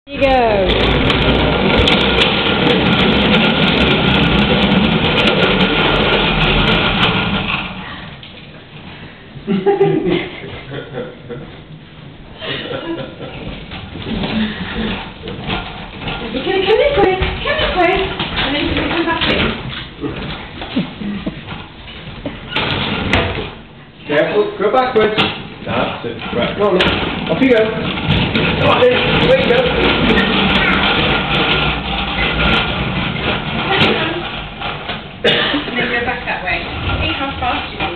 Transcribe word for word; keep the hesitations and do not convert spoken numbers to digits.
Here you go. You can come this way, come this way, and then you can come back in. Careful, go backwards. That's it. Right, come on then. Off you go. Come on then, away you go. And then go back that way. See how fast you are.